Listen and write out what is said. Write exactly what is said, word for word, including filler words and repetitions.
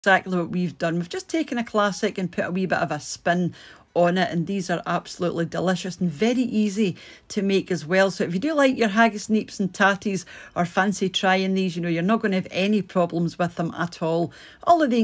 exactly what we've done. We've just taken a classic and put a wee bit of a spin on it, and these are absolutely delicious and very easy to make as well. So if you do like your haggis, neeps and tatties or fancy trying these, you know, you're not going to have any problems with them at all. All of the